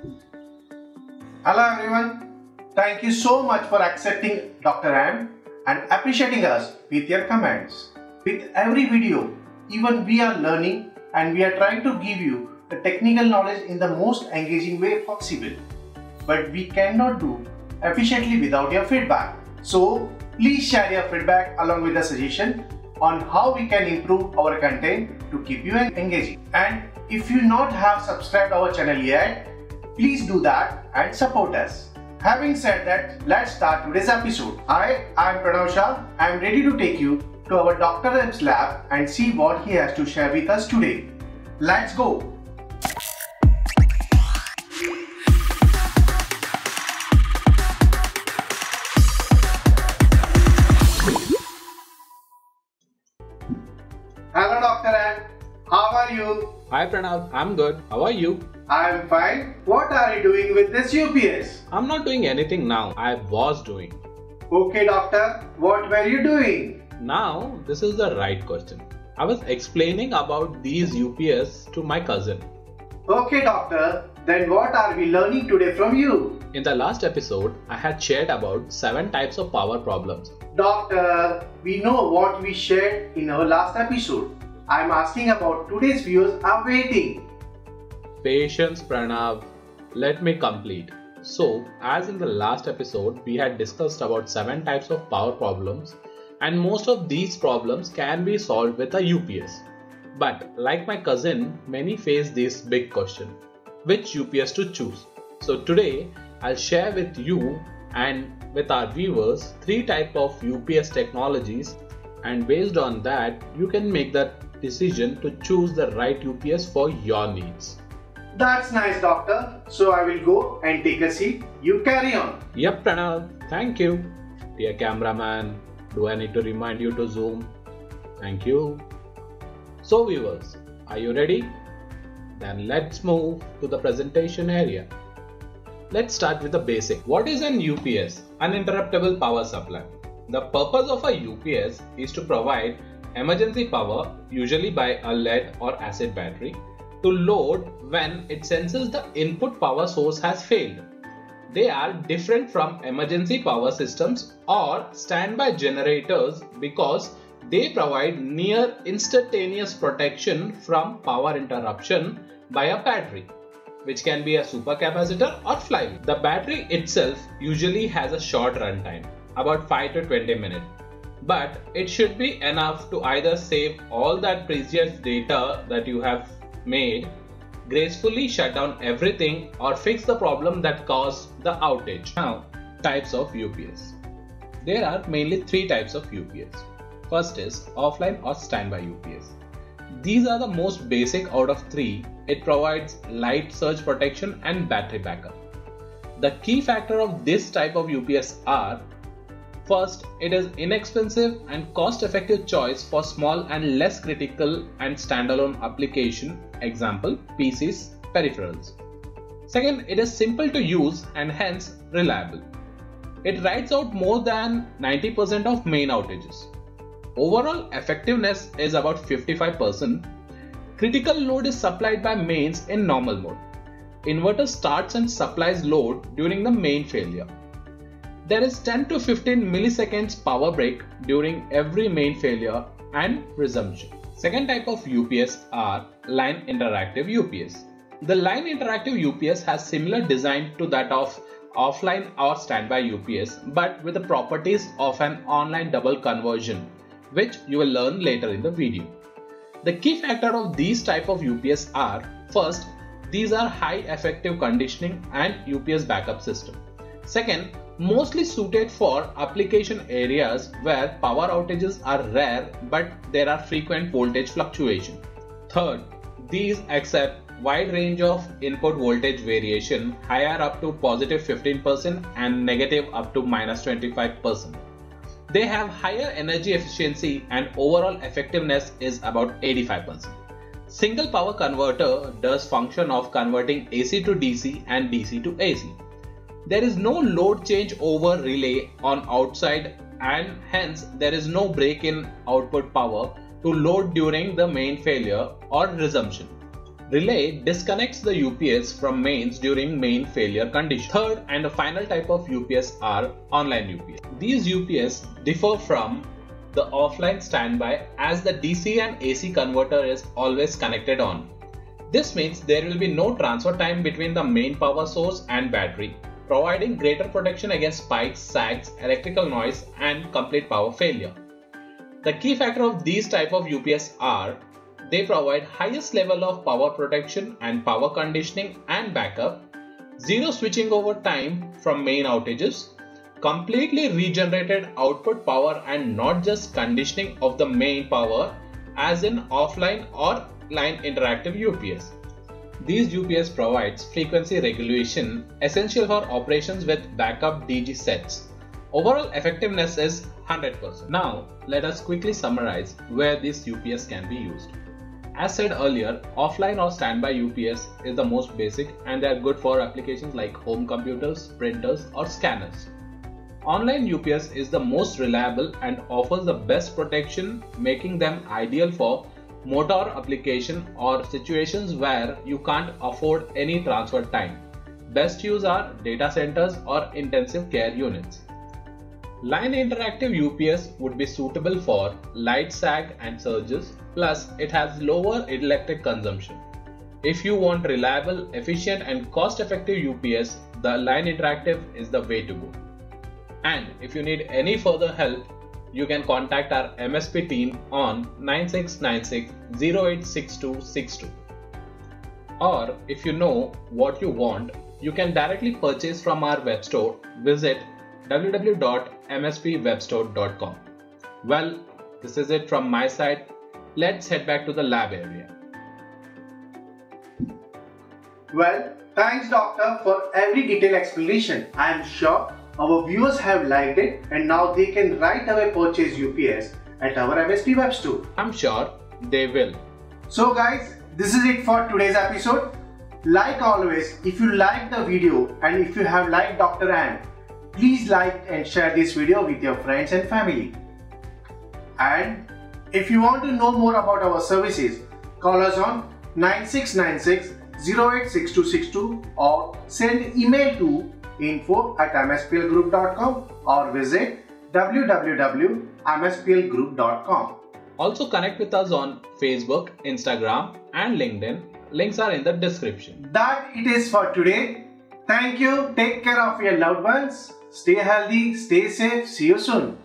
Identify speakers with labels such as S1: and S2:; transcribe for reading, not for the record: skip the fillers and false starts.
S1: Hello everyone, thank you so much for accepting Dr. M and appreciating us with your comments. With every video, even we are learning and we are trying to give you the technical knowledge in the most engaging way possible. But we cannot do efficiently without your feedback. So please share your feedback along with the suggestion on how we can improve our content to keep you engaging. And if you not have subscribed our channel yet, please do that and support us. Having said that, let's start today's episode. Hi, I am Pranav Shah. I am ready to take you to our Dr. M's lab and see what he has to share with us today. Let's go. Hello Dr. M. How are you?
S2: Hi Pranav, I'm good. How are you?
S1: I am fine. What are you doing with this UPS?
S2: I'm not doing anything now. I was doing.
S1: Okay doctor, what were you doing?
S2: Now, this is the right question. I was explaining about these UPS to my cousin.
S1: Okay doctor, then what are we learning today from you?
S2: In the last episode, I had shared about 7 types of power problems.
S1: Doctor, we know what we shared in our last episode. I am asking about today's viewers are waiting.
S2: Patience Pranav, let me complete. So, as in the last episode, we had discussed about 7 types of power problems, and most of these problems can be solved with a UPS. But like my cousin, many face this big question, which UPS to choose. So today, I'll share with you and with our viewers 3 types of UPS technologies, and based on that, you can make that decision to choose the right UPS for your needs.
S1: That's nice doctor. So I will go and take a seat. You carry on.
S2: Yep Pranav, thank you. Dear cameraman, do I need to remind you to zoom? Thank you. So viewers, are you ready? Then let's move to the presentation area. Let's start with the basic. What is an UPS? Uninterruptible power supply. The purpose of a UPS is to provide emergency power, usually by a lead or acid battery, to load when it senses the input power source has failed. They are different from emergency power systems or standby generators because they provide near instantaneous protection from power interruption by a battery, which can be a supercapacitor or flywheel. The battery itself usually has a short runtime, about 5 to 20 minutes, but it should be enough to either save all that precious data that you have made, gracefully shut down everything, or fix the problem that caused the outage. Now, types of UPS. There are mainly 3 types of UPS. First is offline or standby UPS. These are the most basic out of 3. It provides light surge protection and battery backup. The key factor of this type of UPS are: first, it is inexpensive and cost-effective choice for small and less critical and standalone application, example PCs, peripherals. Second, it is simple to use and hence reliable. It rides out more than 90% of main outages. Overall effectiveness is about 55%. Critical load is supplied by mains in normal mode. Inverter starts and supplies load during the main failure. There is 10 to 15 milliseconds power break during every main failure and resumption. Second type of UPS are line interactive UPS. The line interactive UPS has similar design to that of offline or standby UPS, but with the properties of an online double conversion, which you will learn later in the video. The key factor of these type of UPS are: first, these are high effective conditioning and UPS backup system. Second, mostly suited for application areas where power outages are rare but there are frequent voltage fluctuation. Third, these accept wide range of input voltage variation, higher up to positive 15% and negative up to minus 25%. They have higher energy efficiency and overall effectiveness is about 85%. Single power converter does function of converting AC to DC and DC to AC. There is no load change over relay on outside and hence there is no break in output power to load during the main failure or resumption. Relay disconnects the UPS from mains during main failure condition. Third and the final type of UPS are online UPS. These UPS differ from the offline standby as the DC and AC converter is always connected on. This means there will be no transfer time between the main power source and battery, providing greater protection against spikes, sags, electrical noise and complete power failure. The key factor of these type of UPS are they provide highest level of power protection and power conditioning and backup, zero switching over time from main outages, completely regenerated output power and not just conditioning of the main power as in offline or line interactive UPS. These UPS provides frequency regulation essential for operations with backup DG sets. Overall effectiveness is 100%. Now let us quickly summarize where this UPS can be used. As said earlier, offline or standby UPS is the most basic and they are good for applications like home computers, printers or scanners. Online UPS is the most reliable and offers the best protection, making them ideal for motor application or situations where you can't afford any transfer time. Best use are data centers or intensive care units. Line interactive UPS would be suitable for light sag and surges, plus it has lower electric consumption. If you want reliable, efficient and cost-effective UPS, the line interactive is the way to go. And if you need any further help, you can contact our MSP team on 9696-086262. Or if you know what you want, you can directly purchase from our web store. Visit www.mspwebstore.com. Well, this is it from my side. Let's head back to the lab area.
S1: Well, thanks doctor for every detailed explanation. I am sure our viewers have liked it and now they can right away purchase UPS at our MSP web store.
S2: I'm sure they will.
S1: So guys, this is it for today's episode. Like always, if you like the video and if you have liked Dr. Ann, please like and share this video with your friends and family. And if you want to know more about our services, call us on 9696-086262 or send email to info@msplgroup.com or visit www.msplgroup.com.
S2: Also connect with us on Facebook, Instagram and LinkedIn. Links are in the description.
S1: That it is for today. Thank you. Take care of your loved ones. Stay healthy, stay safe. See you soon.